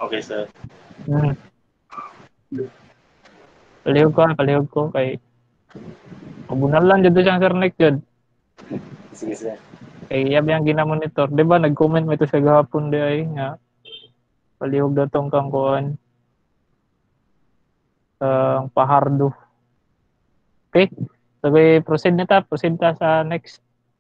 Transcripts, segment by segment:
Okay, sir. Hmm. Palihog ko kay kabunan lang jud siyang sir next jud. Sige, sir. Kay iya yang gina-monitor, di ba nag-comment mo ito sa gahapon di ay nga palihog daw tong kang kuan ang pahardo. Okay? Sabi proceed ta sa next.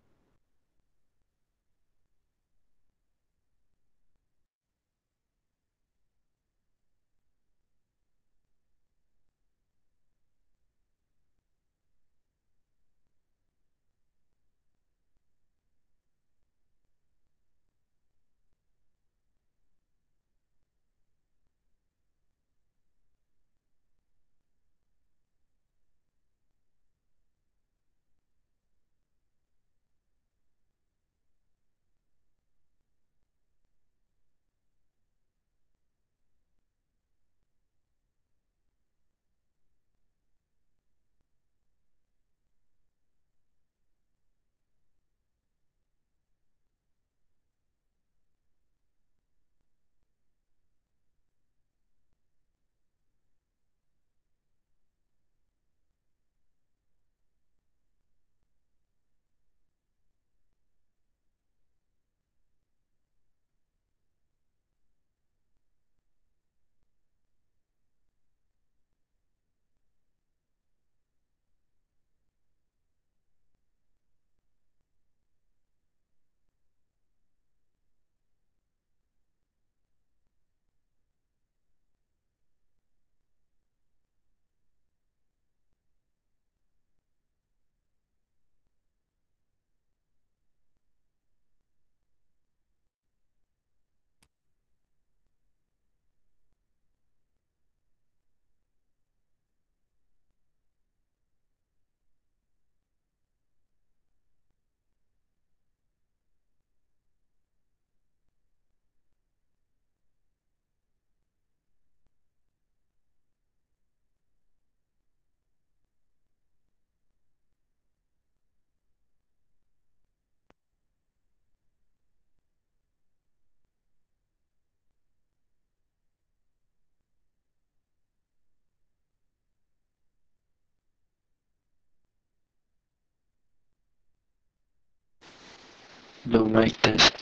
Low mic test.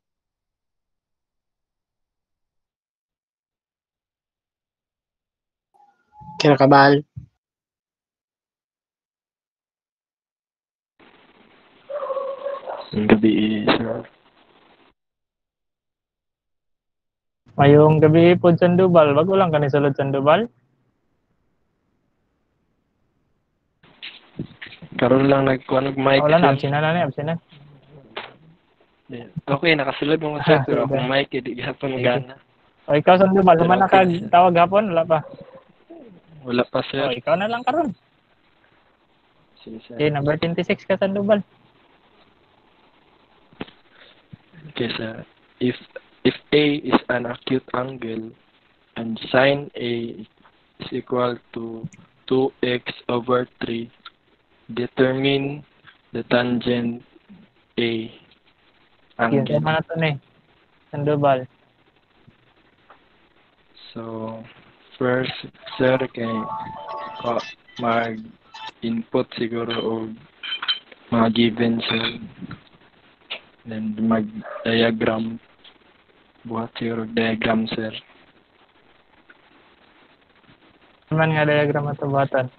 Kinakabal. Ang gabi sir. Mayong gabi po Sandoval, bago lang ka ni sulod Sandoval. Karon lang nag-mic Wala na, sir. absent na. Okay, nakasulod mo sir, pero akong mic, hindi gihapon gana. O ikaw Sandoval, Pero human na okay. tawag hapon, wala pa. Wala pa O sir. ikaw na lang karon. Sige sir. Okay, number 26 ka Sandoval. Okay sir. If A is an acute angle and sine A is equal to 2x over 3, determine the tangent A Yun, angle. sama na to ni Sandoval. So, first, sir, kay mag-input siguro o mga given, sir. Then, mag-diagram. Buhat siguro diagram, sir. Man nga diagram ato batan.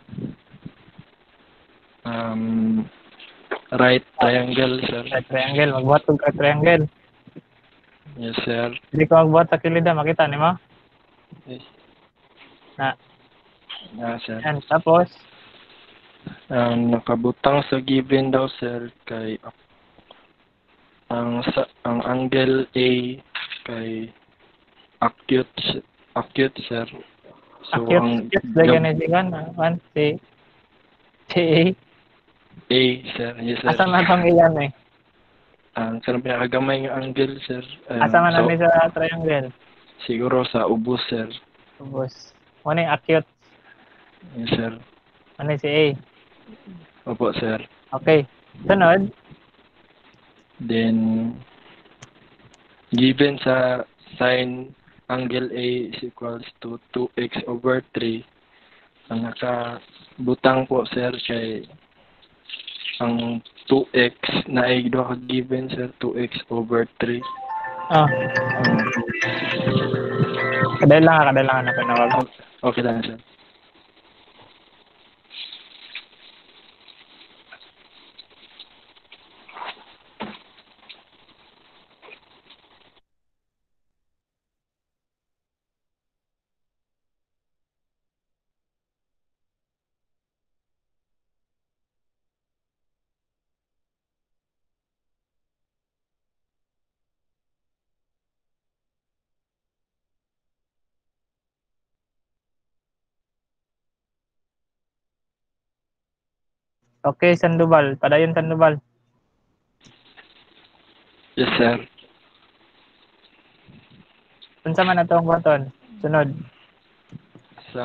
Right triangle, sir. Right triangle, magbuhat og right triangle. Yes, sir. Hindi ko magbuhat sa kilid na makita nimo. Yes. Na. Sir. And tapos Nakabutang sa given daw, sir, kay ang angle A kay acute, sir. So acute lagyan ni sigan man si A, sir. Yes, sir. asa man tong iyan eh. Ang pinakagamay nga angle, sir. Asa man ni sa triangle. Siguro sa ubos, sir. Ubos. Ano yung acute? Yes, sir. Ano si A? Opo, sir. Okay. Sunod. Then, given sa sine angle A is equals to 2x over 3. Ang nakabutang po, sir, kay ang 2x na ay doon ka-given, sir, 2x over 3. Ah. Kadailangan na pinawag. Okay lang, sir. Okay, Sandoval. Padayon Sandoval. Yes, sir. Unsa man ato ang buhaton? Sunod. Sa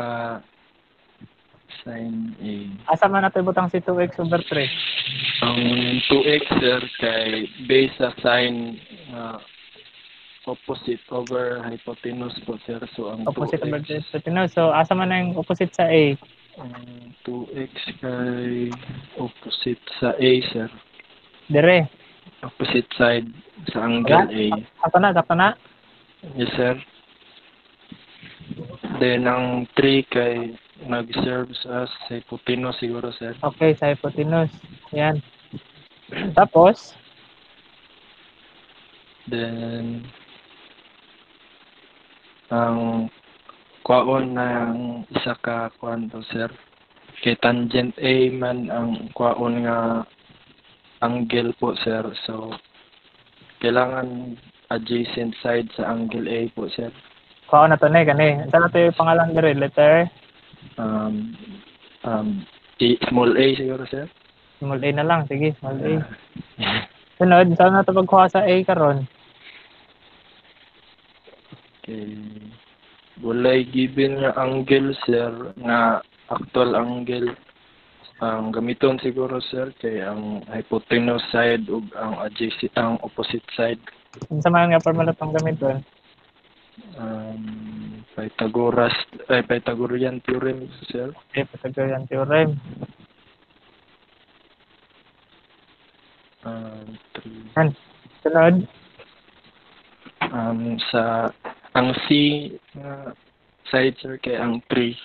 sin A. Asa man nato ibutang si 2x over 3? Ang 2x, sir, kay base sa sine opposite over hypotenuse po, sir. So, ang Opposite 2x, over 3. So, asa man ang opposite sa A? ang 2x kay opposite sa A, sir. Dire. Opposite side sa angle A. Sakto na. Yes, sir. Then, ang 3 kay nag-serve as hypotenuse siguro, sir. Okay, sa hypotenuse. Yan. Tapos, Then, ang kwaon ng isa ka kuan to, sir. Kay tangent A man ang kwaon nga angle po, sir. So, kailangan adjacent side sa angle A po, sir. kuha na to na kani. Unsa na to yung pangalan dire? Letter Small A siguro, sir. small A na lang. Sige, small A. Sunod, saan na to pagkuha sa A karon? Okay. Walay given nga angle, sir, nga actual angle. Ang gamiton siguro, sir, kay ang hypotenuse side ug ang adjacent, ang opposite side. Unsa man nga formula tong gamiton? Pythagorean theorem, sir. Okay, Pythagorean theorem. Yan. Sunod, Sa ang C side, sir, kay ang 3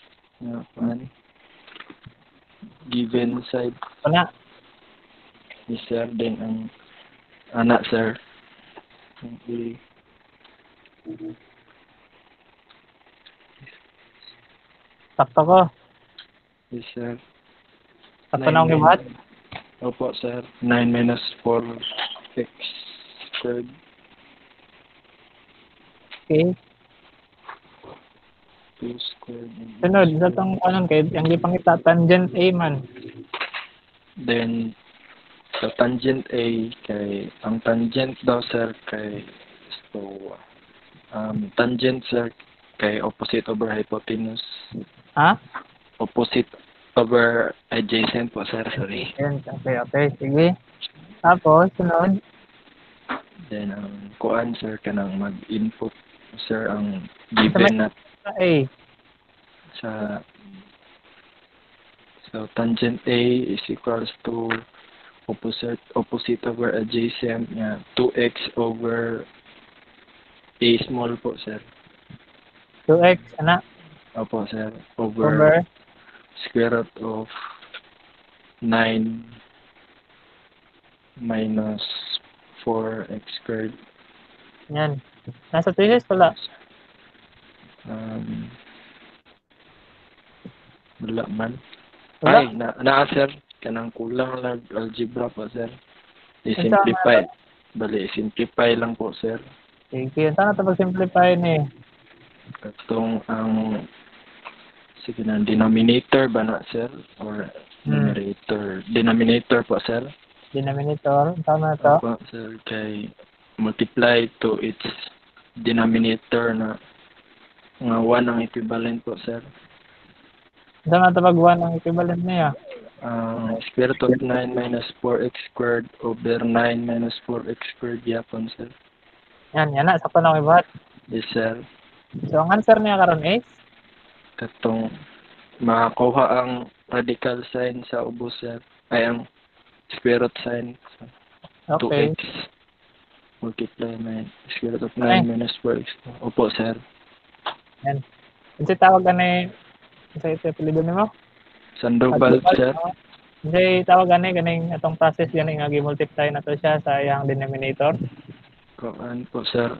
given side, una. yes, sir. Then ang anak, sir, okay. Sakto ko. Yes, sir. Sakto na akong gibuhat. Opo, sir. 9 minus 4x squared. Okay. 2 squared. Sunod, sa tong anon kay ang gipangita tangent A man. Then, sa tangent A, kay ang tangent daw, sir, kay tangent, sir, kay opposite over hypotenuse. Ha? Opposite over adjacent po, sir. Sorry. Yan, okay. Sige. Tapos, sunod. Then, ang kuan, sir, kanang mag-input, sir, ang given na Sa A. So tangent A is equals to opposite over adjacent nga 2x over A small po, sir. 2x, ana? Opo, sir. Over? Square root of 9 minus 4x squared. Yan. Nasa thesis pala. Wala man. Wala. Ay, sir. Kanang kulang lang algebra po, sir. I-simplify. Bali, simplify lang po, sir. Sige, saan na ito pag-simplify ni? Itong sige na, denominator ba na, sir? Or numerator? Denominator po, sir. Denominator, saan na ito? Opo, sir. Kay multiply to its denominator na nga 1 ang equivalent po, sir. Saan na ito pag 1 ang equivalent niya? Square root of 9 minus 4x squared over 9 minus 4x squared yapon, sir. Yan na. Sakto na ako ibuhat. Yes, sir. So, ang answer niya karon is Katong makakuha ang radical sign sa ubos, sir. Ay, ang square root sign. So, okay. 2x multiply 9. Square root of 9 Ay. minus 4x. Opo, sir. Yan. Kasi tawag gani sa ito apelyido nimo? Sandoval, sir. Kasi tawag gani ganing atong process gani nga gi-multiply na to siya sa iyang denominator. Kuan po, sir.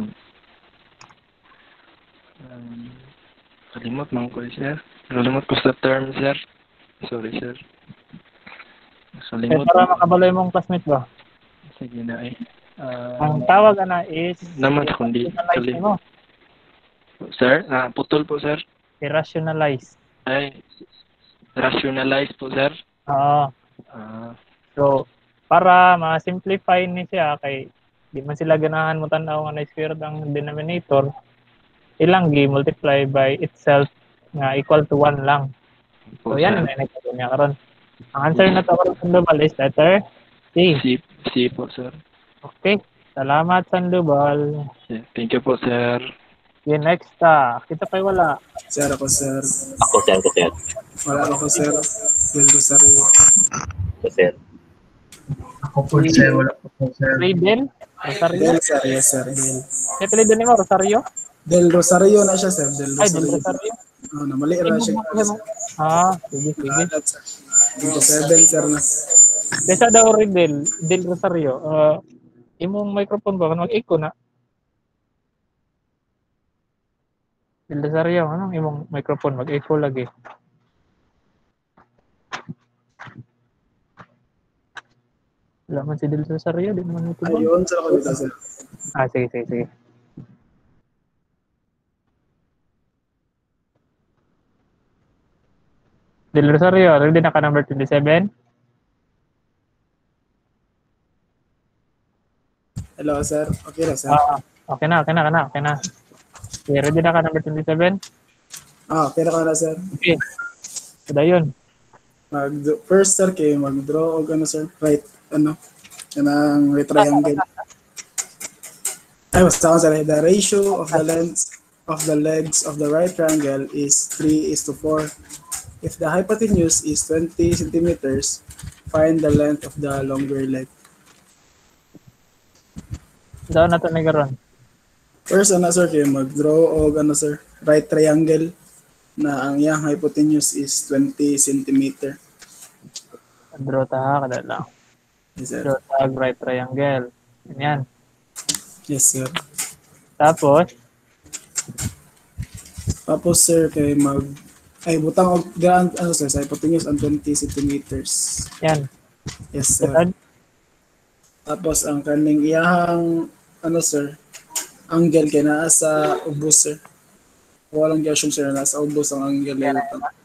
Kalimot man ko, sir. Kalimot ko sa term, sir. Sorry, sir. Kaya Kalimot para ko. makabaloy mong classmate ba? Sige na eh. Ang tawag ana is Naman kundi irrationalize kalimot. nimo. Sir, putol po, sir. Irrationalize. Ay, rationalize po, sir. Oo. So, para ma-simplify ni siya kay di man sila ganahan mo tan-aw nga na-square ang denominator, ilang gi-multiply by itself nga equal to 1 lang. So, po, yan sir. ang nakikita niya karon. Ang answer na to karon Sandoval is letter C. C po, sir. Okay. Salamat Sandoval. Yeah, thank you po, sir. Okay, next kita pa'y wala. Sir, ako, sir. Ako, sir. Wala ako, sir. Del Rosario. Ako, sir. Ako po, sir. Wala po, sir. Raiden? Rosario? Del, sir. Yes, sir. Del. May apelyido nimo Rosario? Del Rosario na siya, sir. Del Ay, Del Rosario. Rosario. Oh, namali ra siya. Sige, sige. Dito 7, sir, na. Kesa daw rin Del Rosario. Imong microphone ba mag-echo na? Del Rosario, anong imong microphone mag-echo lagi? Wala man si Del Rosario, di naman ito. Ayun, sir, ako dito, sir. Sige. Del Rosario, ready na ka number 27? Hello, sir. Okay na, sir. Okay na. Okay, ready na ka number 27? Okay na, sir. Okay. Kada yun. First, sir, kayo mag-draw o gano, sir. Right, kanang triangle. Ay, basta ako, sir. The ratio of the lengths of the legs of the right triangle is 3:4. If the hypotenuse is 20 centimeters, find the length of the longer leg. Saan natin nagaroon? First, sir, kayo mag-draw o gano, sir. Right triangle na ang iyang hypotenuse is 20 centimeter. Draw ta kada lang. Yes, sir. Draw ta right triangle. Ganyan. Yes, sir. Tapos, Sir, kay butang og daan, sir, sa hypotenuse ang 20 centimeters. yan. Yes, sir. Saan? Tapos ang kaning iyahang sir, angle kay naa sa ubos, sir. Walang gyud sir, nasa ubos ang angle nila.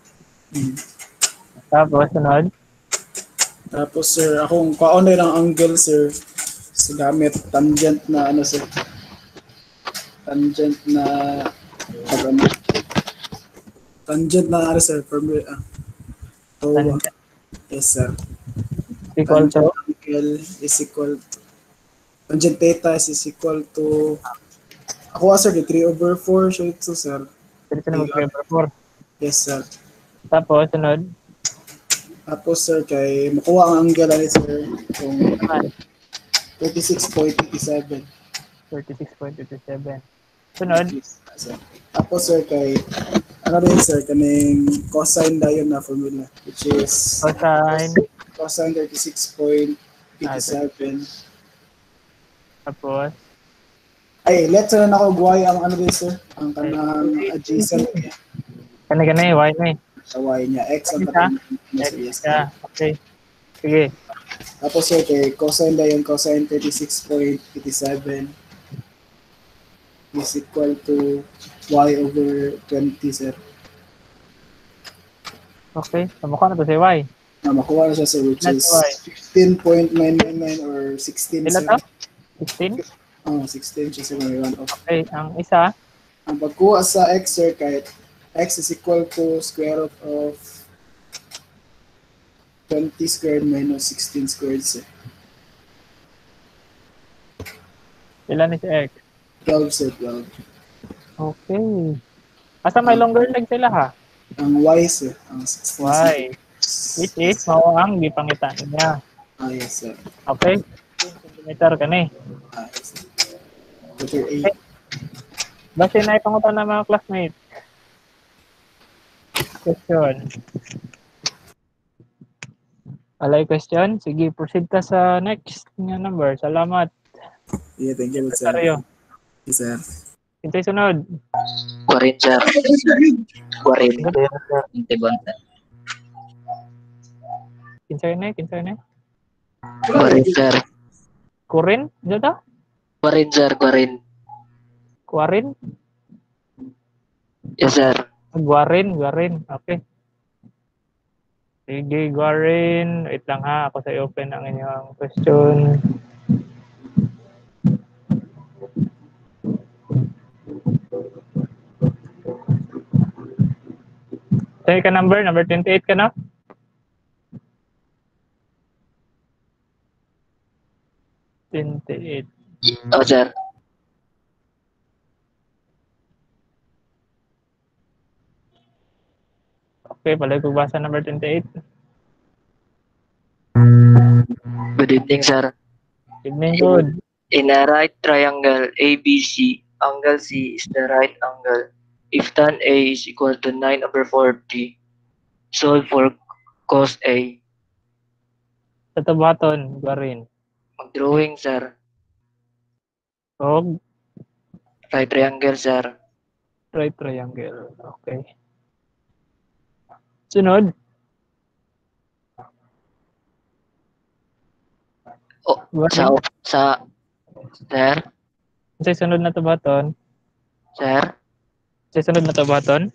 Tapos, sunod. Tapos, sir, akong kaon lang angle, sir, sa gamit tangent na sir. Tangent na sir, Tangent. yes, sir. Equal to, Angle is equal to tangent theta is equal to ako, sir, 3/4 siya ito, sir. dito na mag-4. Yes, sir. Tapos, sunod. Tapos, sir, kay makuha ang angle ulit, sir, kung Naman, 36.87. 36.87. Sunod. Yes, sir. Tapos, sir, kay sir, kaning cosine dayon na formula, which is Cosine. cosine 36.87. Tapos, Ay, let's na ako buhay ang sir, ang kanang adjacent niya Kani-kani, y na eh. sa y niya. X ang Isa? katong yes, Yeah, okay. Sige. Tapos, sir, kay cosine dayon, cosine 36.87 is equal to y over 20, sir. Okay. Kamukha na to si y. Makuha na siya, sir, which That's is why. 15.999 or 16, Ilan sir. to? 16? 16 siya, sir, may 1 off. Okay. Ang isa, Ang pagkuha sa x, sir, kahit x is equal to square root of 20 squared minus 16 squared, sir. ilan is x? 12, sir, 12. Okay. Asa may longer leg sila ha? Ang Y, sir. Ang 16 Y. Which is mao ang gipangitan niya. yes, sir. Okay? 10 cm kani. Yes, sir. Letter A. Okay. Base na ipangutan ng mga classmates. Question. Alay question? Sige, proceed ka sa next nga number. Salamat. Yeah, thank you, sir. Secretary. Yes, sir. Hintay sunod. 40, sir. 40, sir. 21, sir. Kinsay na. 40, sir. Kurin? Dito? 40, sir. 40. Kuarin? Yes, sir. Guarin. Okay. Sige, Guarin. Wait lang ha. Ako sa open ang inyong question. Sa'yo ka number 28 ka na? $28. Oh, sir. Okay, palay ko basa number 28. Good evening, sir. Evening, good. In a right triangle ABC, angle C is the right angle. If tan A is equal to 9/40, solve for cos A. Sa tabaton, Guarin. Mag-drawing, sir. Og, Right triangle, sir. right triangle. Okay. Sunod. Oh, Guarin. sa, sir, Sa sunod na tabaton. sir, Sa sunod na tabaton.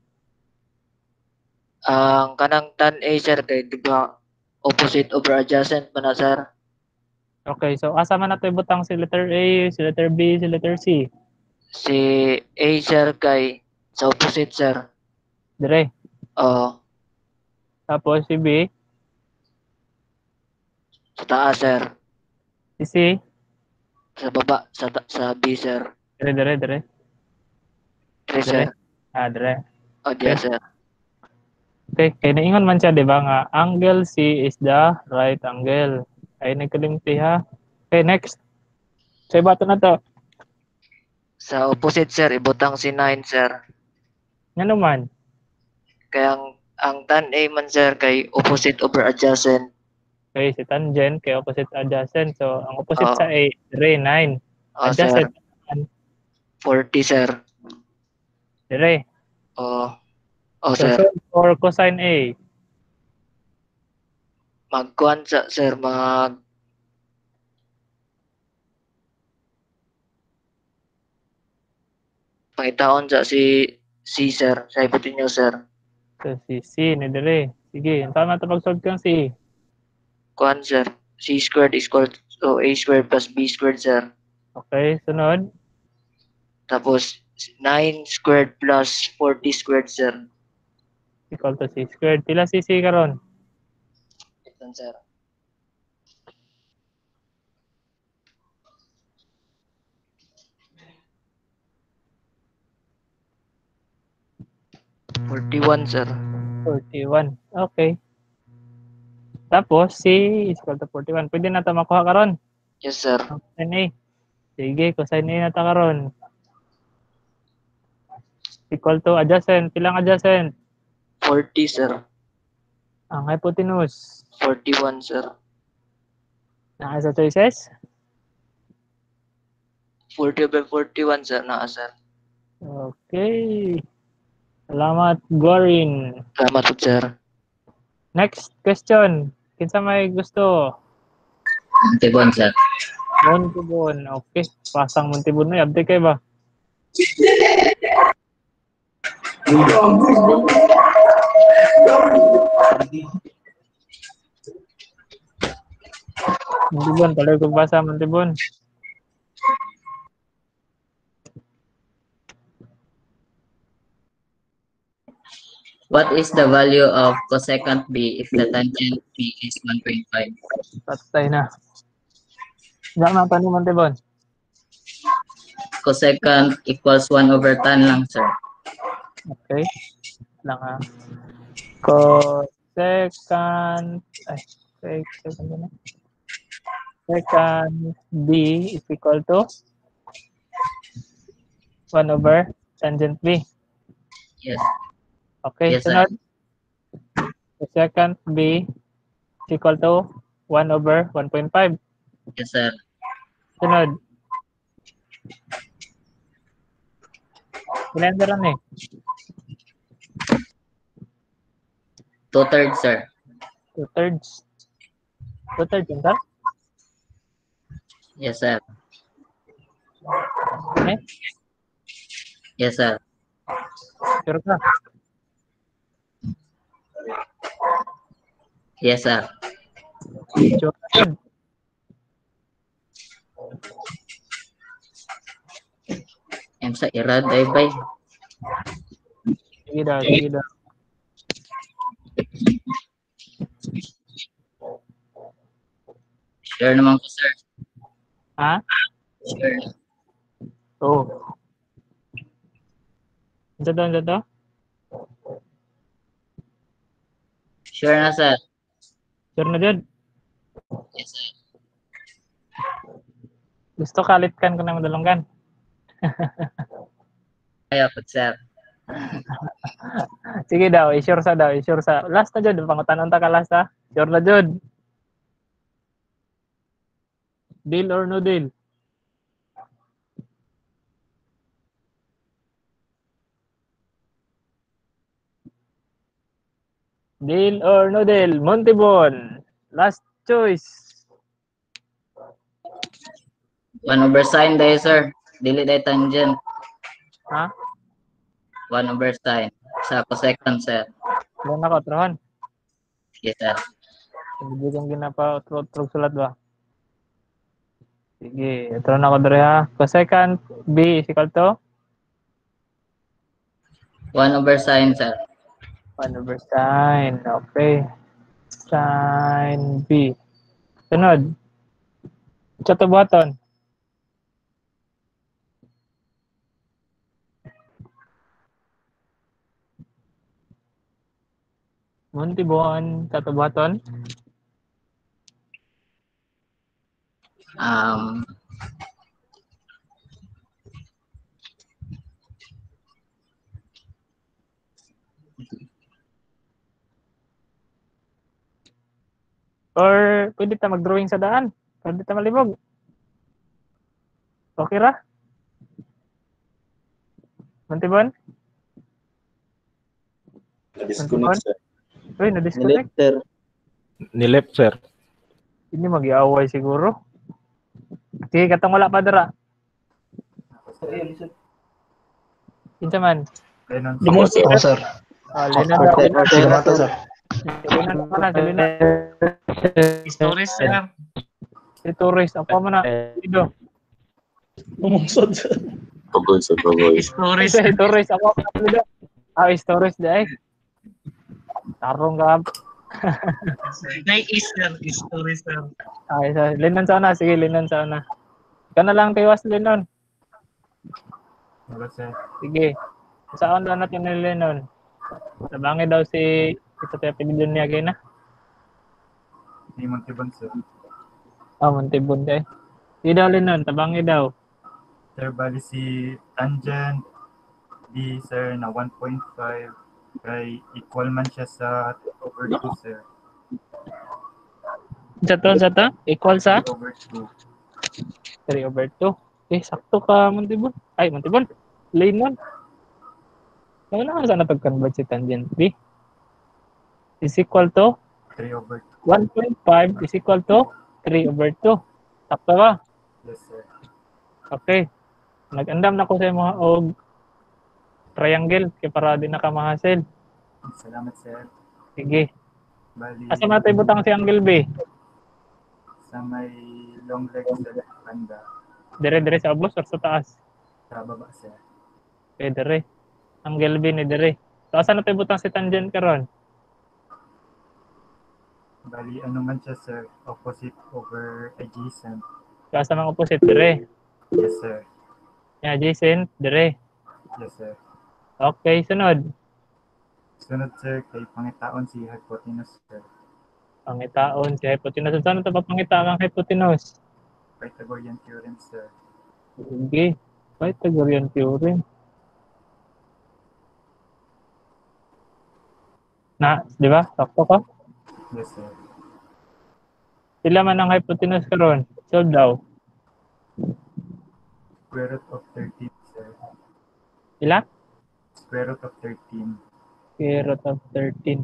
ang kanang tan A, sir, kay di ba opposite over adjacent man na, sir. Okay, so asa man nato ibutang si letter A, si letter B, si letter C. Si A, sir, kay sa opposite, sir. Dire. Oh, Tapos si B, sa taas, sir. si C. Sa baba, sa B, sir. Dire. Dire, sir. Dire. Oh, diya, sir. Okay, kaya naingon man siya, di ba nga, angle C is the right angle. Ay, nagkalimti ha. Okay, next. Sa iba na to. Sa opposite, sir, ibutang si 9, sir. Nga naman. Kaya ang tan A man, sir, kay opposite over adjacent. Okay, si tangent, kay opposite adjacent. So, ang opposite Oh. sa A, 3, 9. Oh, Adjacent, sir. 40, sir. dire. Oh, oh, So, sir. solve for cosine A. Magkuhan sa, sir, pangitaon sa si sir, sa hypotenuse, sir. So, si C, ni dire. Sige, ang tama ito pag-solve kang C. Kuhan, sir. C squared is equal to A squared plus B squared, sir. Okay, sunod. Tapos, 9 squared plus 40 squared, sir. Equal to C squared. Pila si C karon? Ito, sir. $41, sir. 41. Okay. Tapos, C is equal to 41. Pwede na ito makuha karon. Yes, sir. Cosine A. Sige, cosine A na ito karon. Equal to adjacent. Pilang adjacent? 40, sir. Ang hypotenuse. 41, sir. Naka sa choices? 40/41, sir. Sir. Okay. Salamat, Gorin. Salamat po, sir. Next question. Kinsa may gusto? Montibon, sir. Montibon. Okay. Pasang Montibon na. Abdi kayo ba? Montibon. Pala ko basa Montibon. What is the value of cosecant B if the tangent B is 1.5? Patay na. Diyan na pa ni Montibon. cosecant equals 1 over tan lang, sir. Okay. Lang ha. Cosecant, second na. Secant B is equal to 1 over tangent B. Yes. Okay, Yes, sir. sunod. Cosecant B is equal to 1 over 1.5. Yes, sir. Sunod. Ilan meron eh? 2/3, sir. 2/3. 2/3 yun, sir? Yes, sir. Okay. Yes, sir. Sure ka? Yes, sir. Sure ka yun. Sa irad ay bay. Sige daw, sige daw. Sure naman ko, sir. Ha? Sure. Oo. Ano to? Sure na, sir. Sure na dyan. Yes, sir. Gusto kalitkan ko na madalunggan. Kaya po, sir. Sige daw, i-sure sa daw, i-sure sa. Last na dyan, pangutanong ta ka last ha. Sure na dyan. Deal or no deal? Deal or no deal? Montibon. Last choice. 1 over sine dahil, sir. Dili dahil tangent. Ha? 1 over sine. Sa cosecant, sir. Ilan ako, Trohan? Yes, sir. Hindi kong ginapa, trug sulat ba? Sige, ito na ako dere ha. Cosecant B is equal to? 1 over sine, sir. 1 over sine. Okay. Sine B. Sunod. Chato buhaton. Montibon, chato buhaton. Or pwede ta mag-drawing sa daan. Pwede ta malibog. Okay ra? Montibon? Na-disconnect, sir. Uy, na-disconnect. Nilip, sir. Hindi mag-iaway siguro. Sige, katong wala pa dara. Kinsa man? Ako, sir. Lenon daw. sir. Lenon pa na, Lenon. Stories, sir. Si Torres, ako mo na. Ido. Umusod, sir. Stories. Si Torres, ako mo na. Ido. Torres di ay. Tarong ka. Stories, sir. Isa. Lenon sana. Sige, Lenon sana. Ikaw na lang tiwas, Lenon. Sige. Saan na natin ni Lenon? Nabangi daw si ito tayo pinidyon niya kayo na. Ni Montibon, sir. Montibon kayo. Sige daw, Lenon. Tabangi daw. Sir, bali si tangent B, sir, na 1.5 kay equal man siya sa 3 over 2, sir. Sa to? Equal sa? 3 over 2. 3 over 2. Sakto ka, Montibon. Ay, Montibon. Lenon. Ano sana pag-convert si tangent B? Is equal to? 3 over 1.5 is equal to 3 over 2. Sakto ba? 2. Yes, sir. Okay. Nag-andam na ko sa mga og triangle kaya para din nakamahasil. Salamat, sir. Sige. Bali, Asa matay butang si angle B? sa may long leg sa banda, Dire sa ubos or sa taas? sa baba, sir. Okay, dire. Angle B ni dire. So asa natay butang si tangent karon? Bali, ano man siya, sir? Opposite over adjacent. So asa mang opposite dire? Yes, sir. Adjacent, dire. Yes, sir. Okay, sunod. Sunod, sir, kay pangitaon si hypotenuse, sir. Pangitaon si hypotenuse. Saan ito papangita ang hypotenuse? Pythagorean theorem, sir. Sige. Pythagorean theorem. Na, di ba? Sakto ka? Yes, sir. Sila man ang hypotenuse karon. Solve daw. Square root of 13, sir. Ila? Square root of 13. Square root of 13.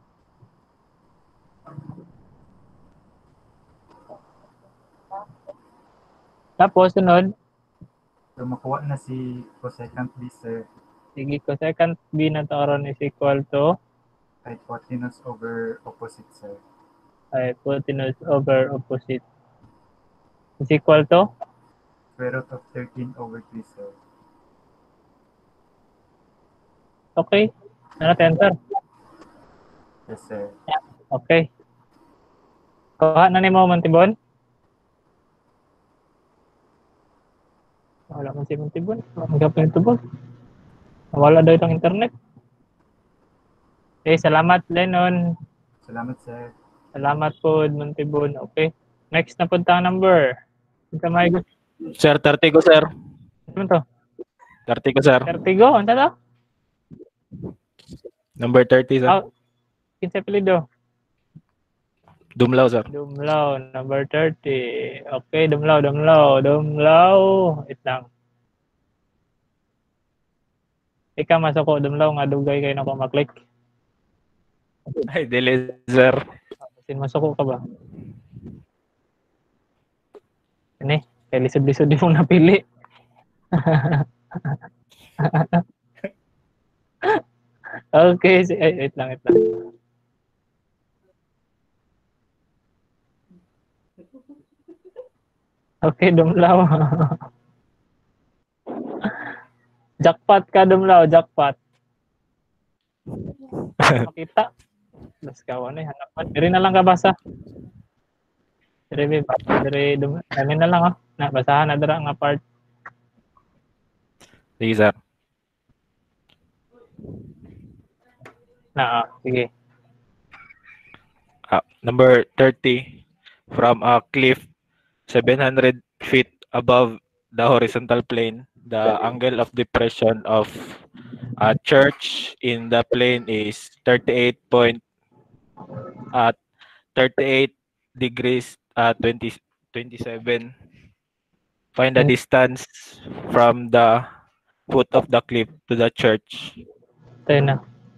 Tapos, sunod. So, makuha na si cosecant B, sir. Sige, cosecant B na to karon is equal to Hypotenuse over opposite, sir. hypotenuse over opposite. Is equal to? Square root of 13 over 3, sir. Okay. Ano answer? Yes, sir. Okay. Kuha na ni mo, Montibon? Wala man si Montibon. Ang gapin ito ba? Wala daw itong internet. Okay, salamat, Lennon. Salamat, sir. Salamat po, Montibon. Okay. Next na punta ang number. Ito may gusto. Sir, 30 ko, sir. Ano to? 30 ko, sir. 30 go? Ano to? Number 30, sir. Oh, kinsa apelyido? Dumlaw, sir. Dumlaw, number 30. Okay, Dumlaw. Wait lang. Ikaw masuko, Dumlaw, nga dugay kayo na ko maklik. Ay, dili, sir. Sin masuko ka ba? Ini, kay lisod-lisod di mo napili. Okay, wait lang. Okay, Dumlaw. Jackpot ka, Dumlaw, jackpot. Makita. Mas kawan eh, hanapan. Diri na lang ka basa. Diri na lang oh. Na basahan na dira nga part. Sige, sir. Sige. Number 30. From a cliff 700 feet above the horizontal plane, the angle of depression of a church in the plane is 38 degrees 27. Find the distance from the foot of the cliff to the church. Tayo na.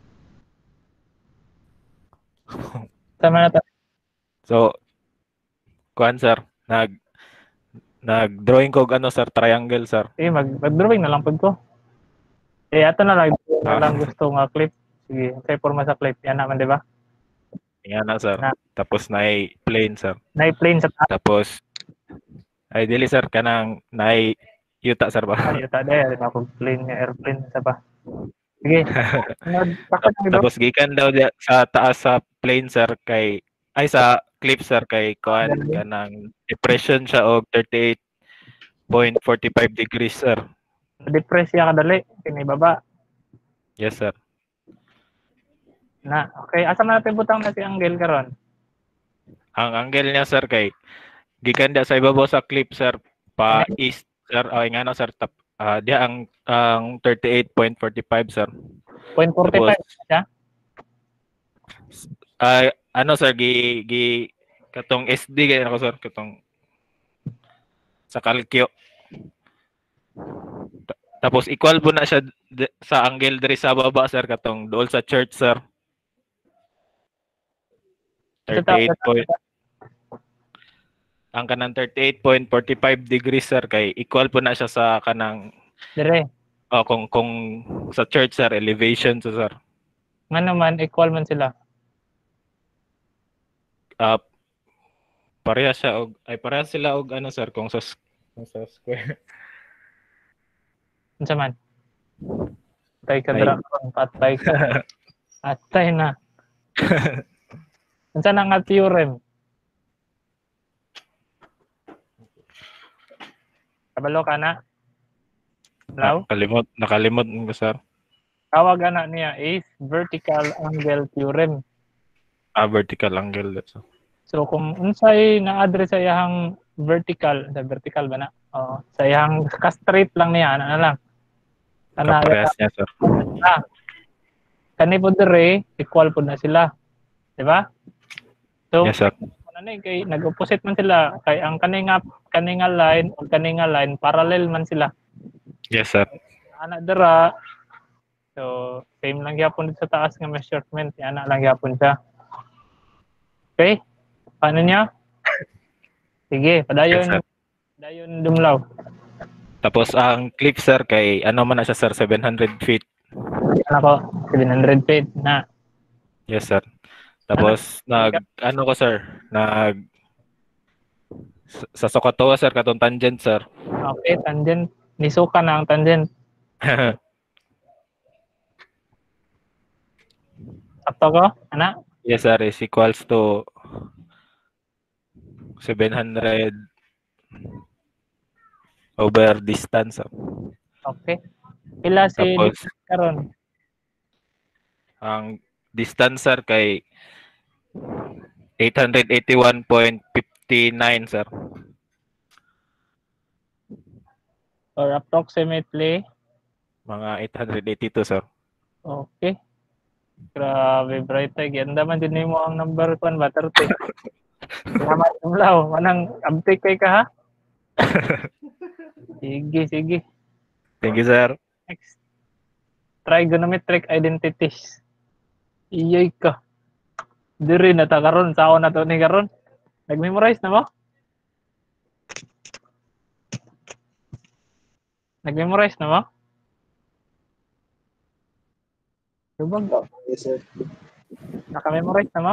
Tama na tayo. So, kuan, sir, nag-drawing ko ano, sir, triangle, sir. Mag-drawing na lang pag ko. Ato na lang. Lang gusto nga clip. Sige, kay forma sa clip. Yan naman, di ba? Yan na, sir. Tapos na-plane, sir. Na-plane sa taas. Tapos, ay, dili, sir, kanang yuta, sir, ba? Yuta, dahil. Plane nga, airplane sa ba? Sige. Tapos, gikan daw sa taas sa plane, sir, sa clip, sir, kay kuan kanang depression siya og 38.45 degrees, sir. Depress siya kadali, kinibaba. Yes, sir. Okay, asa man natin butang na si angle karon? Ang angle niya, sir, kay gikan da sa ibabaw sa clip, sir, pa east, sir. Ay nga no, sir, dia ang 38.45, sir. 0.45 siya? Ano, sir, katong SD kaya ako, sir, katong sa kalkyo. Tapos equal po na siya sa angle diri sa baba, sir, katong dool sa church, sir. 38 point. Ang kanang 38.45 degrees, sir, kay equal po na siya sa kanang dire. Kung sa church, sir, elevation, so, sir. Nga naman, equal man sila. Parehas sila og ano, sir, kung sa square. Unsa man? Patay ka dira karon, patay ka. Atay na. Unsa na nga theorem? Kabalo ka na? Now, Nakalimot ko, sir. tawag ana niya is vertical angle theorem. Vertical angle. So kung unsay na-address sa iyang vertical ba na? Oo, sa iyang ka-straight lang niya, ano na lang. Kaparehas niya, sir. Kani po dire, equal po na sila. Di ba? So, Yes, sir. Kay nag-opposite man sila kay ang kaninga line parallel man sila. Yes, sir. Ana dira. So, same lang gyapon sa taas nga measurement, ana lang gyapon siya. Okay? Paano niya? Sige, Yes, sir. dayon dumlaw. Tapos ang cliff, sir, kay ano man na siya, sir, 700 feet. Ano ko? 700 feet na. Yes, sir. Tapos sir, sa Sokotoa, sir, katong tangent, sir. Okay, tangent. Nisuka na ang tangent. Sakto ko? Ana? Yes, sir, is equals to 700 over distance. Sir. Okay. Pila si Tapos, karon? ang distance, sir, kay 881.59, sir. Or approximately? Mga 882, sir. Okay. Grabe, bright tag. Ganda man din mo ang number 1 ba? 30. Salamat, Tumlaw. Manang uptake kay ka, ha? Sige. Thank you, sir. Next. Trigonometric identities. Iyay ka. Diri na ta karon sa ako na to ni karon. Nag-memorize na mo? Nag-memorize na mo? Lubag ka. Yes, sir. Naka-memorize na mo?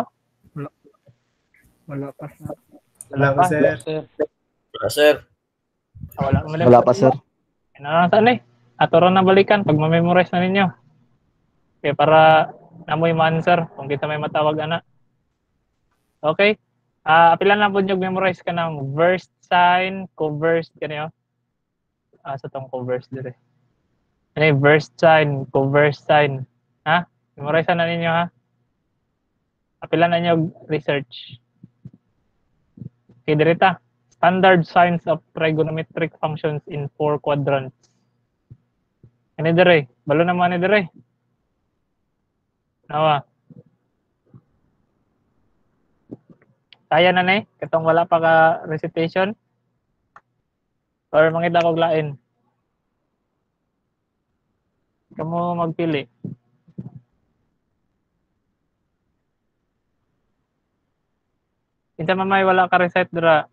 Wala pa, sir. Wala pa, sir. Sir. Wala pa, sir. Saan eh? Aturon na balikan pag ma-memorize na ninyo. Okay, para namoy ma-answer kung kita may matawag ana. Okay? Apilan lang po nyo memorize ka ng verse sign, converse, ganyan. Sa tong converse dire. Ano verse sign, converse sign. Ha? Memorize na ninyo, ha? Apilan na nyo research. Okay, dirita. Standard signs of trigonometric functions in 4 quadrants. Ano dire? Balo naman ano dire? Nawa. Kaya na na eh. Katong wala pa ka recitation. Or mangita kog lain. Kamu magpili. Kinsa mamay wala ka recite dira.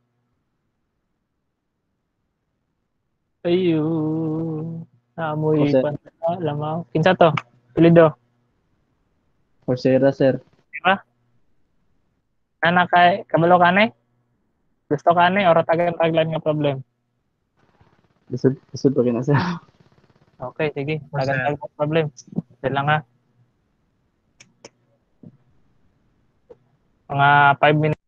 Ayun. Amoy lamaw. Kinsa to? Pilido. Coursera, sir. Diba? Ana kay kabalo ka ni? Gusto ka ni or tagan-taglan nga problem? Isod pa kina, sir. Okay, sige. Tagan-taglan nga problem. Dito lang, ha. Mga 5 minutes.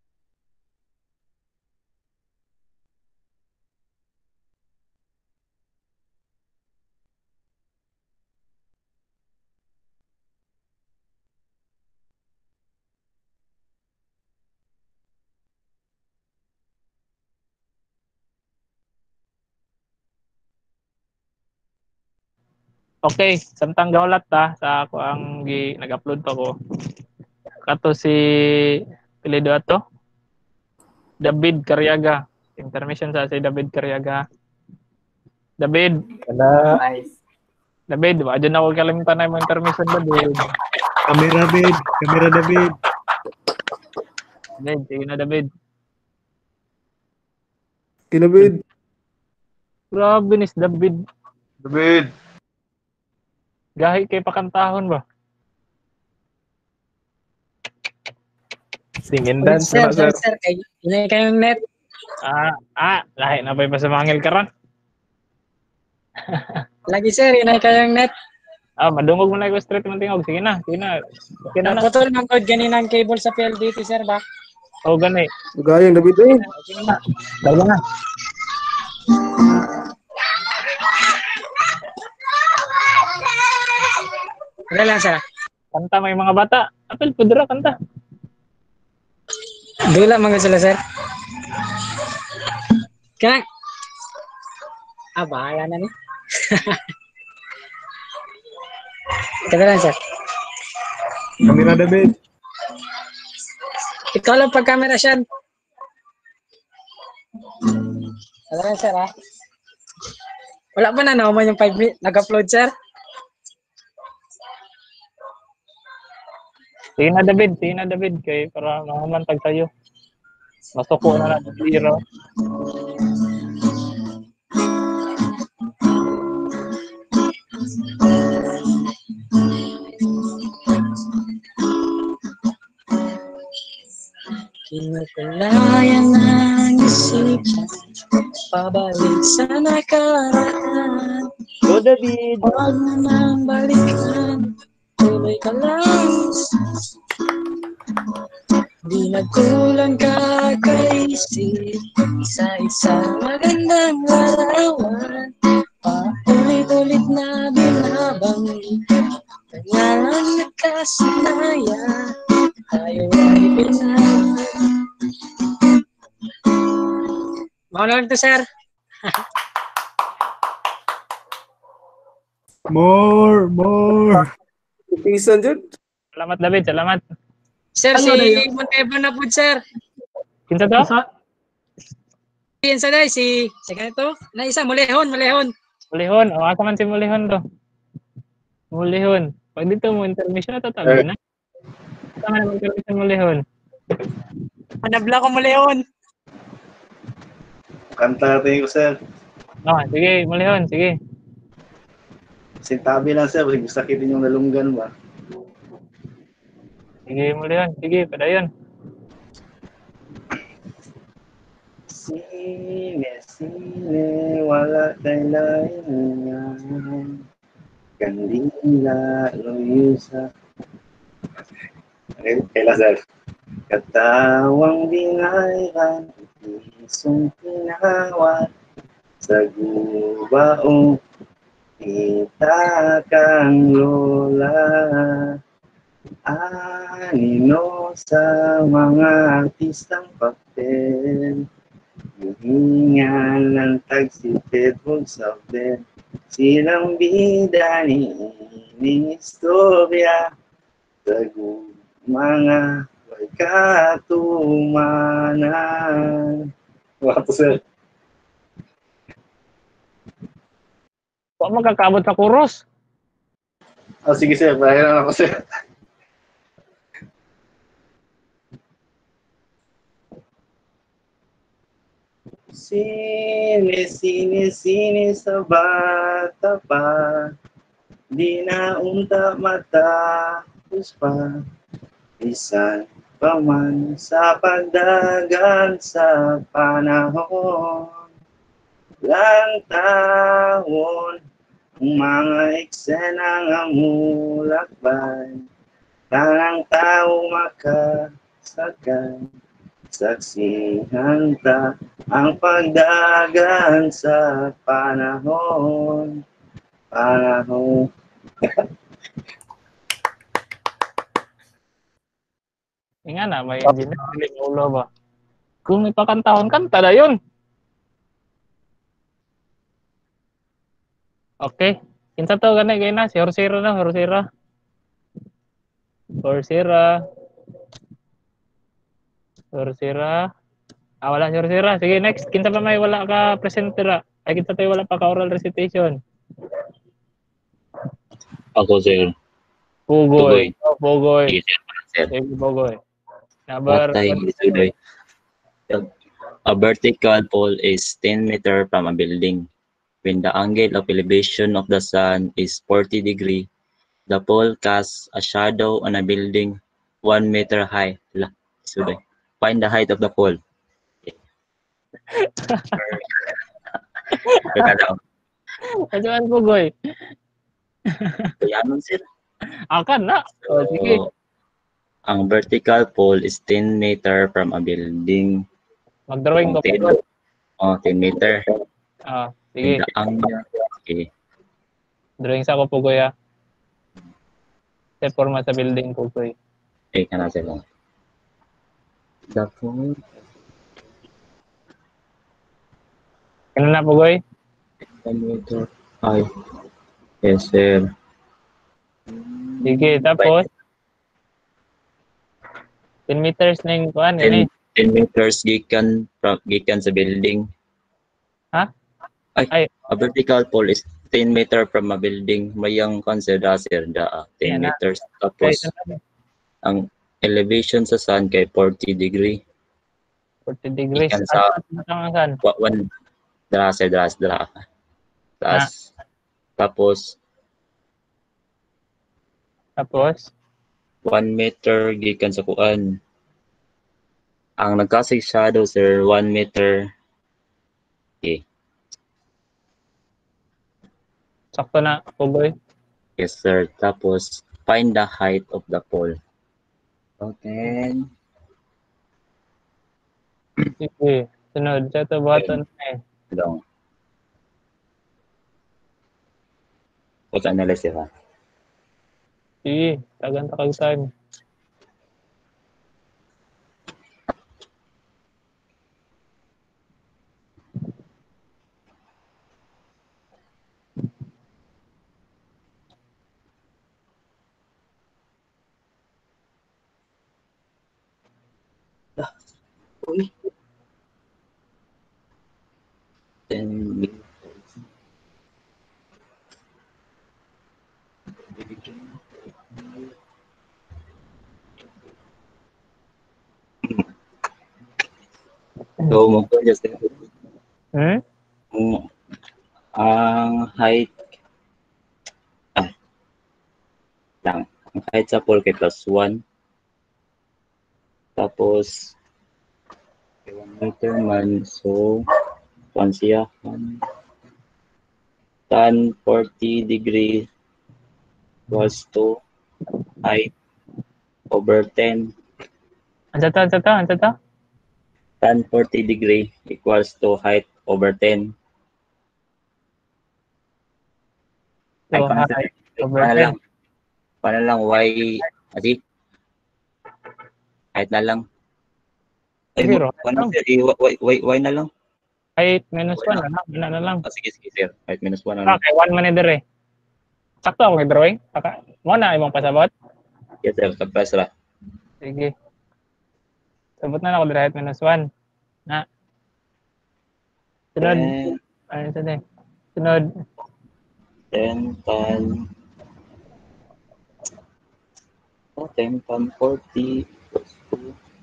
Okay, samtang gawlat ta sa ako ang nag-upload pa ko. Kato si pilido ato. David Carriaga. Intermission sa si David Carriaga. David. Nice. David, wa dyan ako kalimutan na yung intermission, David. Kamera, David. David, sige na, David. David. Grabe nis, David. David. Gahi kay pakantahon ba? Sing and dance na, sir. Sir, inay kayong net. Lahi na ba yung pasamangil ka ron? Lagi sir, inay kayong net. Madungog mo na yung straight man tingog. Sige na. Okay na. Naputol ng code ganina ang cable sa PLDT, sir ba? O, gani. Gayang, David. Dago na. Okay lang, sir. Kanta may mga bata. Apil, pudra, kanta. Dula mga sila, sir. Kanang... bahala na ni. Teka lang, sir. Kamera David. Ikaw lang pag-camera siya. Teka lang, sir, ha? Wala pa na naman yung 5 minutes. Nag-upload, sir? Sige na, David. Kay para mamantag tayo. Masuko na natin zero. Kinukulayan ng isipan, pabalik sa nakaraan. Go, David! Huwag na nang balikan, tuloy ka lang. Di nagkulang kakaisip, isa-isa magandang larawan. Paulit-ulit na binabanggit, pangalan na kasinaya, tayo ay pinaman. Mauna lang to, sir. More. Pisan dyan. Salamat, David. Salamat. Sir, Ano si na yun? Montebo na po, sir. Kinsa to? Pinsa day, si ganito. Na isa, mulehon. Mulihon. O, asa man si Mulihon to. Mulihon. Pag dito mo, intermission na tatabi na. Sama naman intermission Mulihon. Manabla ko mulehon. Kanta natin ko, sir. Sige, Mulihon. Sige. Sintabi lang, sir. Kasi sakitin yung nalunggan ba? Sige, Mulihon. Sige, padayon. Sine, wala tayo lain. Kandila, luyusa. Kailan, sir? Katawang binayran, isong pinawat, sa gubaong kita kang lola. Anino sa mga artistang papel, hihingan ng tagsipid mong sabi, silang bida ni istorya, sa mga may katumanan. Wato, sir. Huwag magkakabot sa kuros. Sige, sir. Bayaran ako, sir. Sine sa bata pa, di na unta matapos pa, isan pa man sa pagdagan sa panahon. Lang taon, ang mga eksena nga mulakbay, tanang tao makasakay, saksihan ta ang pagdagan sa panahon. Nga na, may engineer. Hindi ulo ba? Kung may pakantahon, kanta na yun. Okay. Kinsa to gani na? Si Horsera na, Horsera. Wala si Horsera. Sige, next. Kinsa pa may wala ka presenter. Ay, kinsa tayo wala pa ka oral recitation. Ako, sir. Pugoy. Sige, sir. Sige, Pugoy. What time is it? A vertical pole is 10 meters from a building. When the angle of elevation of the sun is 40 degrees, the pole casts a shadow on a building 1 meter high. Find the height of the pole. Kajuan Pugoy. Kuyanon, sir. Akan na. Sige. Ang vertical pole is 10 meters from a building. Mag-drawing ko po. 10 meter. Sige. Okay. Drawing sa ako po, Kuya. Sa forma sa building po ko. Okay ka na sila. Tapos, Ano na po goy? 10 meter. Ay. Yes, sir. Sige, tapos 10 meters na yung kuan 10, eh. 10 meters gikan sa building. Ha? Ay, a vertical pole is 10 meter from a building. Mayang consider sir 10 Yan na. meters. Okay, Tapos, ang elevation sa sun kay 40 degree. 40 degrees. Ikan sa- Ano saan? One, dra. Taas. Tapos, Tapos, 1 meter gikan sa kuan. Ang nagkasig shadow sir 1 meter. Okay. sakto na po boy. Yes sir. Tapos find the height of the pole. Okay. Sige. Sunod. Sa ito button eh. Long. What's analysis ha? Sige. Tagan takag time. Uy. 10 meters. So, mag-adjust din. Ang height lang. Ang height sa pole kay plus 1. Tapos 1 meter man. So, 1 siya. Tan 40 degree equals to height over 10. Ano to? Tan 40 degree equals to height over 10. So, height over 10. Paano lang, y, adi? Height na lang. Ay, Zero. y na lang. Height minus 1 na lang. Sige, sir. Height minus 1 na lang. Okay, 1 man dire. Sakto ako drawing. Mo na imong pasabot. Yes, sir. Tapos ra. Sige. Sabot na ako dire height minus 1. Na. Sunod. Ano ito din? Sunod. 10 tan 40 equals to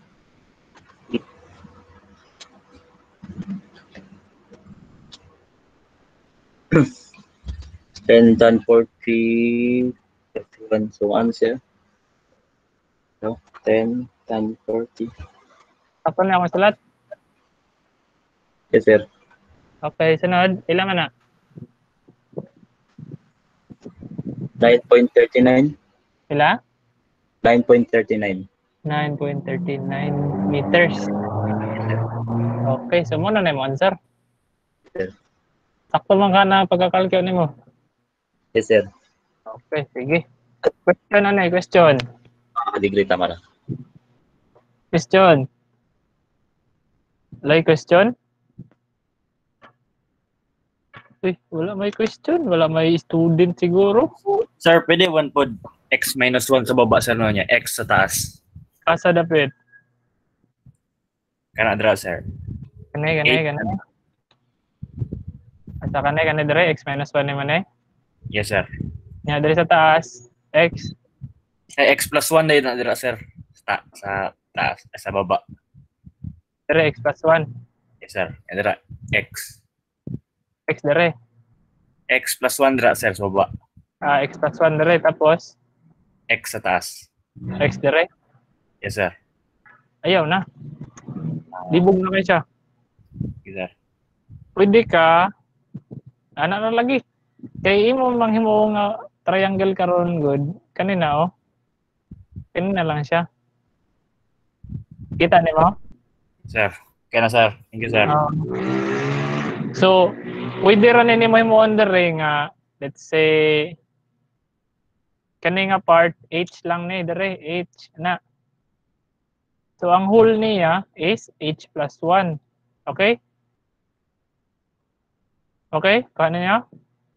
10 tan 40 1. So answer. No, 10 tan 40. Sakto na ako salat. Yes, sir. Okay, sunod. Ilan man na? 9.39. Ila? 9.39. 9.39 meters. Okay, so muna na yung answer. Sir. Sakto man ka na pagkakalkyo ni mo. Yes, sir. Okay, sige. Question ano eh, question. Degree tama na. Question. Like question? Wala may question. Wala may student siguro. Sir, pwede 1 pod x minus 1 sa baba sa ano niya, x sa taas. Asa dapit? Kana dra, sir. Kanay. Asa kanay dire, x minus 1 naman eh. Yes, sir. Nya dire sa taas, x. X plus 1 na dira, sir. Sa taas, sa baba. Dire, x plus 1. Yes, sir. Dira, x. X dire. X plus 1 dira, sir, sa baba. X plus 1 dire, tapos? X sa taas. X dire. Yes, sir. Ayaw na. Libog na kayo siya. Yes, sir. Pwede ka, ano na lagi. Kaya imo manghimo nga triangle karon good. Kanina oh. Kanina lang siya. Kita ni mo? Sir. Kaya na, sir. Thank you, sir. So, pwede rin ni mo under nga, let's say, Kani nga part h lang ni dire, h na. So ang whole niya is h plus 1. Okay? Okay? Kano niya?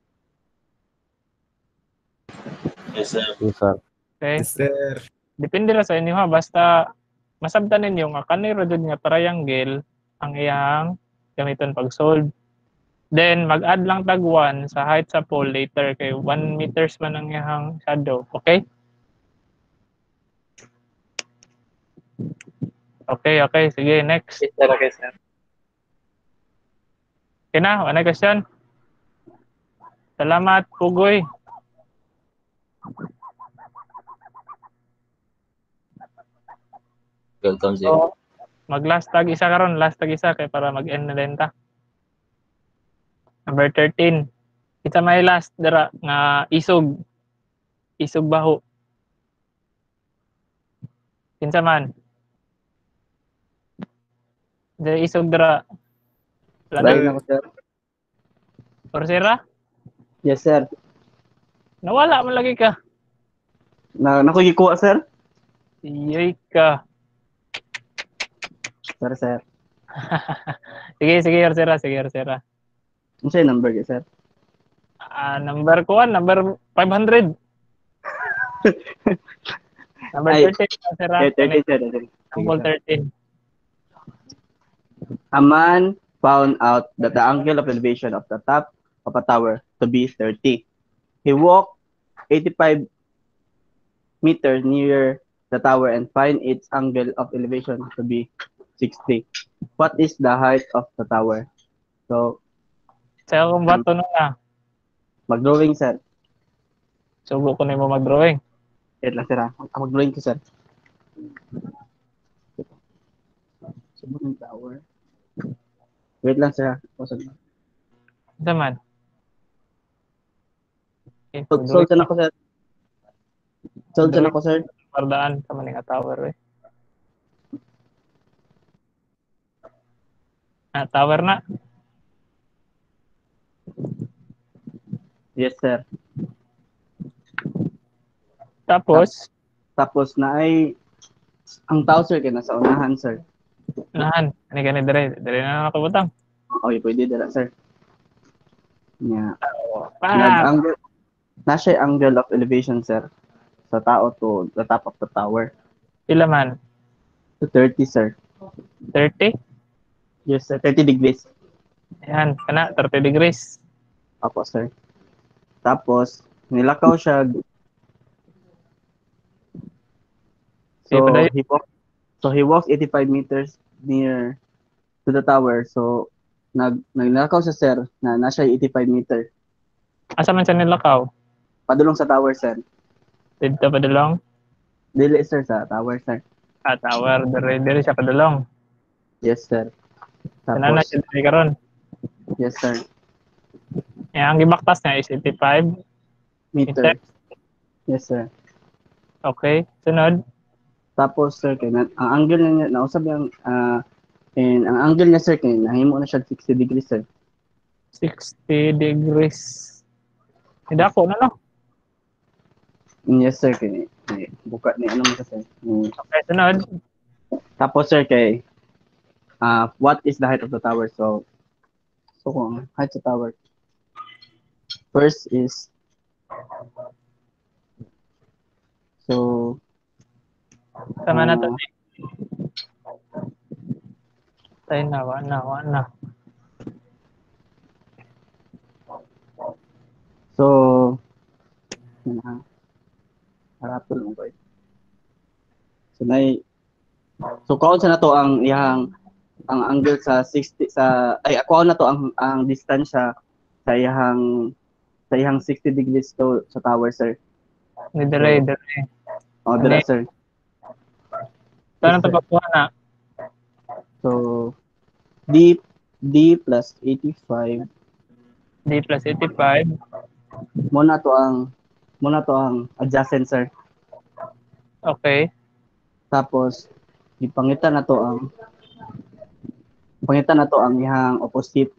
Yes, sir. Yes, sir. Okay. Yes, sir. Depende ra sa inyo ha, basta masabtan ninyo nga kani ra jud nga triangle ang iyang gamiton pag solve. Then mag-add lang tag 1 sa height sa pole later kay 1 meters man ang iyang shadow. Okay? Okay. Sige, next. Yes, sir. Okay, sir. Okay na, ano question? Salamat, Pugoy. Welcome, sir. So, mag-last tag isa karon, last tag isa kay para mag-end na din ta. Number 13. Kita may last dira nga isog. Isog baho. Kinsa man? Dira isog dira. Lain ako, sir. Corsera? Yes, sir. Nawala man lagi ka. Nakikikuha, sir? Iyoy ka. Sir. Sige, Corsera. Sige, Corsera. Ano siya yung number ka, sir? Number ko, number 500. Number 13, Corsera. 30, sir. Sample 13. A man found out that the angle of elevation of the top of a tower to be 30. He walked 85 meters near the tower and find its angle of elevation to be 60. What is the height of the tower? So, Sa akong bato na. mag-drawing, sir. Subo ko na mo mag-drawing. Wait lang, sir. Mag-drawing ko, sir. Subo ng tower. Wait lang, sir. Ito man. Okay, Solve na ako, sir. Solve na ako, sir. Pardaan sa maning tower, eh. Tower na. Yes, sir. Tapos na ay ang tao, sir, kaya nasa unahan, sir. Unahan. Gani dire na nakabutang. Okay, pwede dala, sir. Yeah. Nag-angle. Nasa angle of elevation, sir. Sa tao to the top of the tower. Pila man? To 30, sir. 30? Yes, sir. 30 degrees. Ayan, kana 30 degrees. Apo, sir. Tapos, nilakaw siya. So he walks 85 meters near to the tower. So nagnakaw siya, sir, na nasa 85 meter. Asa man siya nilakaw? Padulong sa tower, sir. Dito padulong? Dili, sir, sa tower, sir. Tower, dire siya padulong. Yes, sir. Sana na siya dire karon. Yes, sir. Ang gibaktas niya is 85 meter. Yes, sir. Okay, sunod. Tapos, sir, ang angle niya, nausap yung, and ang angle niya, sir, nahimo na siya 60 degrees, sir. 60 degrees. Hindi ako, no? Yes, sir, buka ni ano mo kasi. Okay, sunod. Tapos, sir, what is the height of the tower? So kung height sa tower, first is, sama na to. Tayo na, wana. So, harapon mo ko. So kaon sa nato ang ang angle sa 60 kaon na to ang distansya sa iyang 60 degrees to sa tower, sir. Dire. Dira, sir. Saan ito pagkuha na? So, D plus 85. D plus 85. Muna to ang adjacent, sir. Okay. Tapos, ipangitan na to ang ihang opposite.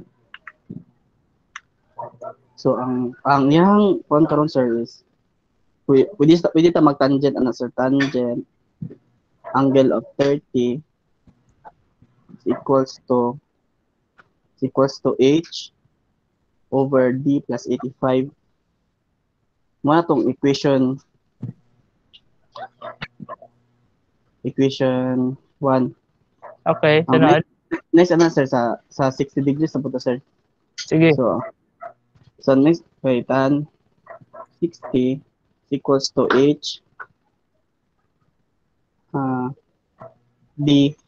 So, ang ihang karon, sir, is Pwede ta mag-tangent ano sir, tangent angle of 30 is equals to h over d plus 85. Muna tong equation 1. Okay, sunod. Next ano sir sa 60 degrees na po to sir. Sige. So next tan 60 equals to h d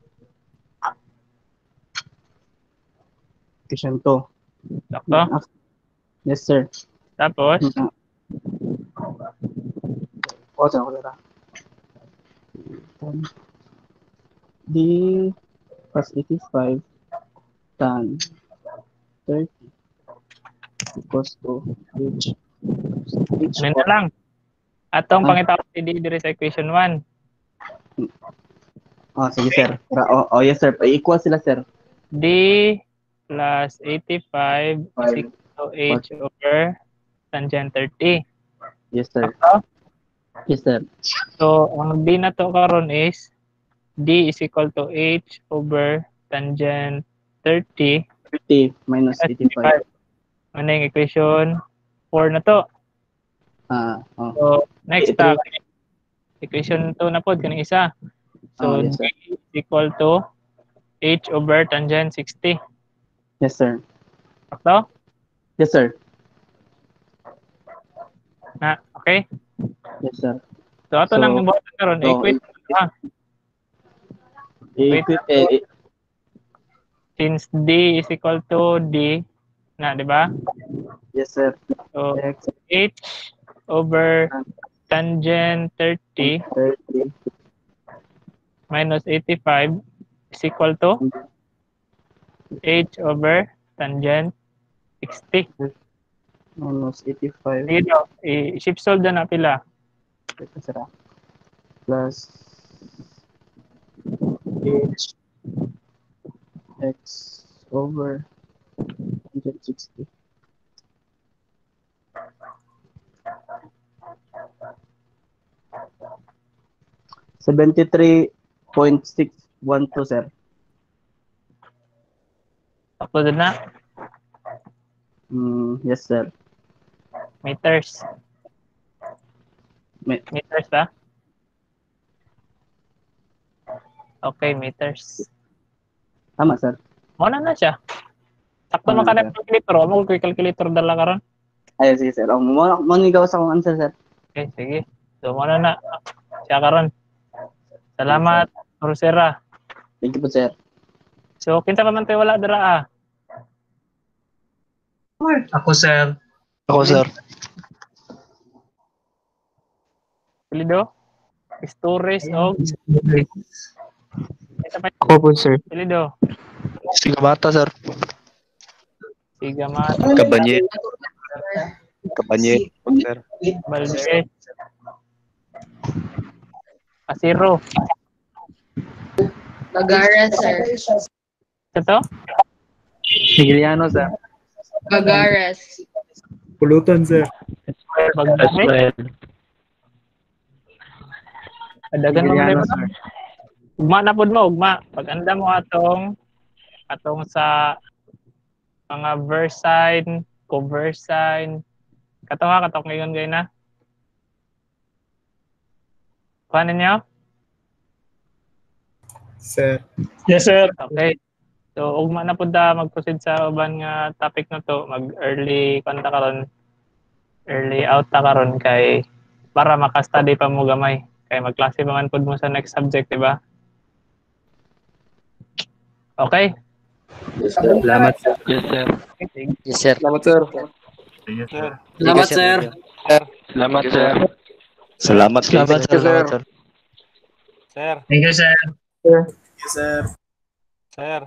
equation 2. Sakto? Yes sir. Tapos? D plus 85 tan 30 equals to h. Ano na lang? Atong pangitawag si D diri sa equation 1. Sige sir. Yes sir. Equal sila sir. D plus 85 is equal to h over tangent 30. Yes sir. Yes sir. So, ang D na to karon is D is equal to h over tangent 30 minus 85. Ano yung equation 4 na to? So, next equation 2 na po, kanang isa. So, yes, D is equal to h over tangent 60. Yes, sir. Sakto? Yes, sir. Okay? Yes, sir. So, ato nang ibuhatan karon, equate ha. Since D is equal to D, di ba? Yes, sir. So, h over tangent 30 minus 85 is equal to h over tangent 60. Minus 85. Sige daw, i-shift solve na pila. Plus h x over 160. $73.612, sir. Ako din na. Yes, sir. Meters. Meters ba? Okay, meters. Tama, sir. Muna na siya. Sakto man ka na calculator. Mo ko calculator dala karon. Ay, sige, sir. Mo nigaw sa akong answer, sir. Okay, sige. So, muna na. Siya karon. Salamat, Rosera. Thank you po, sir. So, kinsa pa man tayo wala dara Ako, sir. Ako, sir. Pilido? Stories of... Ako po, sir. Pilido? Sigamata, sir. Sigamata. Kabanyet. Kabanyet, sir. Balde. Asiro. Bagara, sir. Ito? Sigiliano, sir. Bagaras. Pulutan, sir. Bagara. Adagan mo na sir. Ugma na pod mo, ugma. Pag anda mo atong sa mga verse sign, coverse sign. Katok ngayon gay na. Kuha ninyo? Sir. Yes, sir. Okay. So, ugma na pod da mag-proceed sa uban nga topic na to. Mag-early kanta karon. Early out ta karon kay para maka-study pa mo gamay. Kaya magklase pa man pod mo sa next subject, di ba? Okay? Salamat, sir. Yes, sir. Yes, sir. Salamat, sir. Yes, sir. Salamat, sir. Salamat, sir. Salamat, sir. Sir. Thank you, sir. Yes, sir. Sir.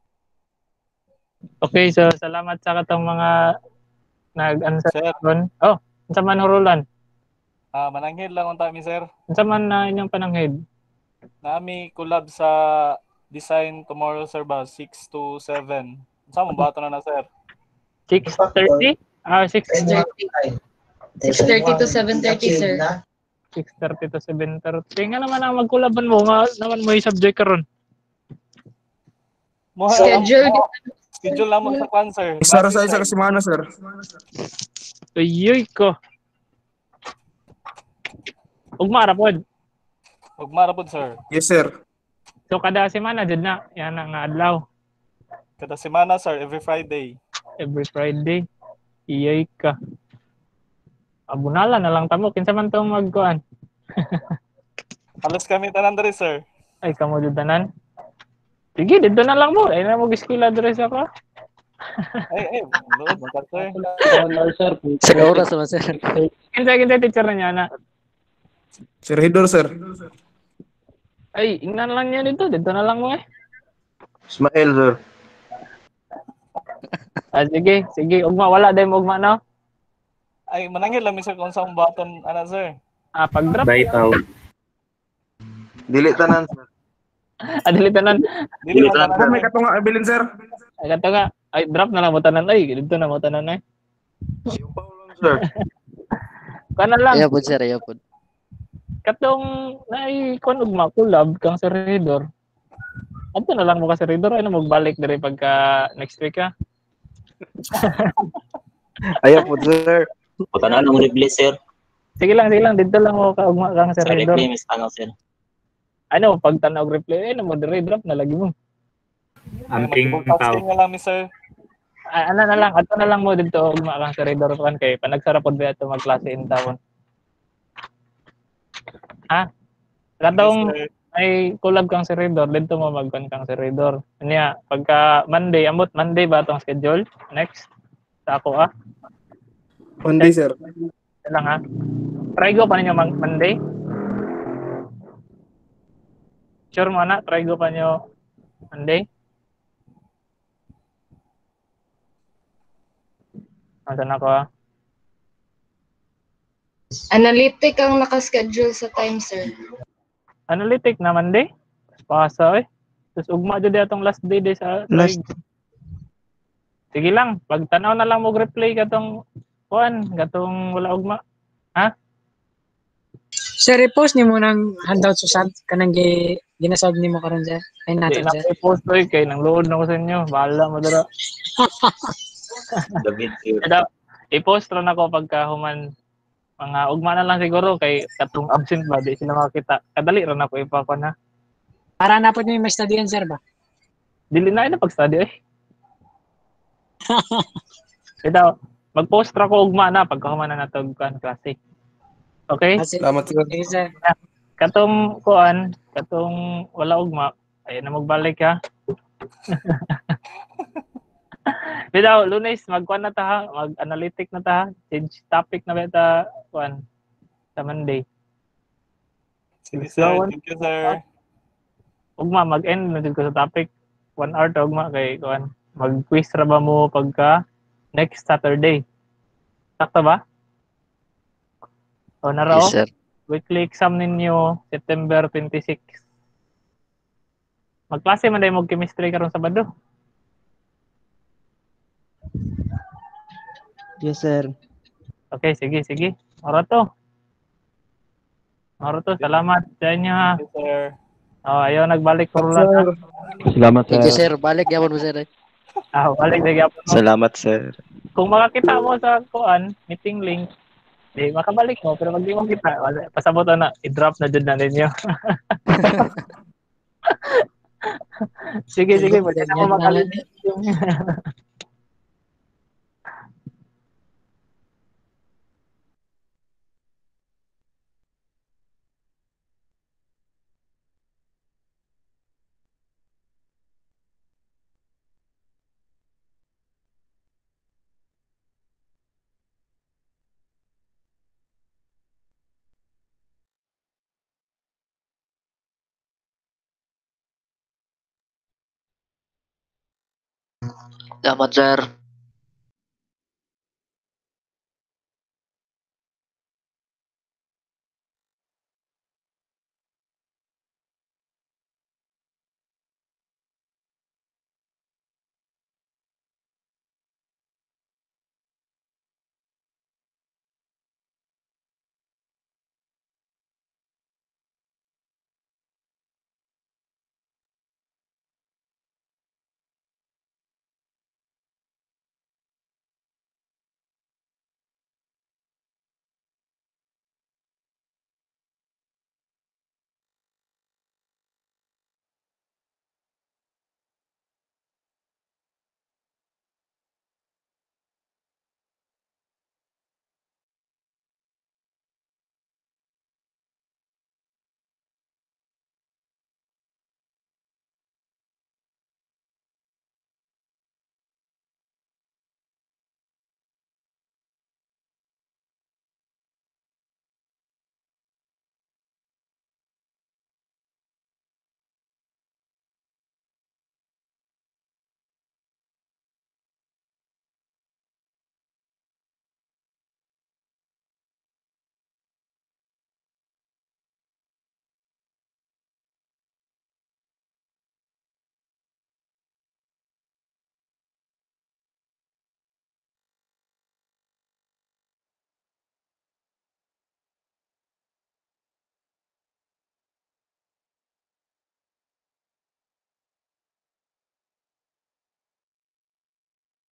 Okay, so salamat sa katong mga nag-answer karon. Oh, unsa man hurulan? Mananghid lang unta mi, sir. Unsa man na inyong pananghid? Nami collab sa Design tomorrow, sir, ba 6 to 7. Unsa mo bato na, sir? 6:30? 6:30. 6:30 to 7:30, sir. 6:30 to 7:30. Nga naman ang magkulaban mo. Nga naman mo yung subject karon. Schedule naman sa kwan, sir. Sir, sa isa ka semana, sir. Uyoy ko. Ugma ra pod. Ugma ra pod, sir. Yes, sir. So kada semana jud na yan nga adlaw. Kada semana, sir, every Friday. Every Friday. Iyay ka. Abunala na lang tamo kinsa man tong magkuan. Halos kami tanan diri, sir. Ay kamo jud tanan. Sige, dito na lang mo. Ay na mo giskwela diri sa ko. Ay, load man sir. Sir, sa oras naman, sir. Kinsa teacher na niya na. Sir Hidor, sir. Ay, ingnan lang niya dito. Dito na lang mo eh. Ismael, sir. Sige. Ugma, wala dahil mo ugma, no? Ay, manangil lang, sir, kung saan button, sir. Pag-drop. Bitaw. Dili tanan, sir. Dili tanan. Sir, may katunga abilin, sir. Ay, katunga. Ay, drop na lang mo tanan. Ay, dito na mo tanan, ay. Sir. Kana lang. Ayaw po, sir. Ayaw po. Katong naikon ugma collab kang servidor. Adto na lang mo ka servidor ay na magbalik diri pagka next week ka. Ayaw po, sir. Pagkana lang replace, sir. Sige lang dito lang mo ka ugma kang Sa servidor. replay, mas tanaw, sir. Ano pag tanaw replay na mo diri drop na lagi mo. Amping tao. Casting na lang, sir. Ano na lang, adto na lang mo dito ugma kang servidor kan kay panagsara pod ba ato magklase in tawon. Katong ay collab kang servidor, dito mo magkan kang servidor. Niya, pagka Monday ba atong schedule? Next sa ako Monday, sir. Lang ha. Try go pa ninyo Monday. Sure mo na, try go pa nyo Monday. Asan ako Analytic ang nakaschedule sa time, sir. Analytic na Monday. Pasa Tapos ugma jud atong last day sa Last. Sige lang, pag tanaw na lang mo replay katong kuan, katong wala ugma. Sir, i-post nimo ng handout sa sad kanang ginasab nimo karon, sir. Ay nato, Di na sir. i-post kay nang load na ko sa inyo. Bahala mo dira. David, sir. I-post ra nako pagka human mga ugma na lang siguro kay katong absent ba di sila makita. Kadali ra na ko ipakon ha. Para na po niyo may study sir ba? Dili na ina pag-study Ito, mag-post ra ko ugma na pagka human na natog kan klase. Okay? Salamat, sir. Okay, sir. Katong kuan, katong wala ugma, ay na magbalik ha. Bitaw, Lunes, magkuan na ta ha, mag-analytic na ta ha. Change topic na ba ta, kuan, sa Monday. Sige, sir. Thank you, sir. Ugma, mag-end na din ko sa topic. 1 hour ta ugma kay kuan. Mag-quiz ra ba mo pagka next Saturday? Sakto ba? O nara Yes, sir. Weekly exam ninyo September 26. Magklase man day mo chemistry karon Sabado. Yes, sir. Okay, sige. Orato, salamat sa inyo ha. Yes, sir. Ayaw nagbalik ko lang ha. Salamat, Thank you, sir. Balik yapon mo, sir. Balik na gyapon mo. Salamat, sir. Kung makakita mo sa kuan, meeting link, di makabalik mo pero pag di mo kita, pasabot na i-drop na jud na ninyo. sige, pwede na mo makalimutan. Salamat, sir.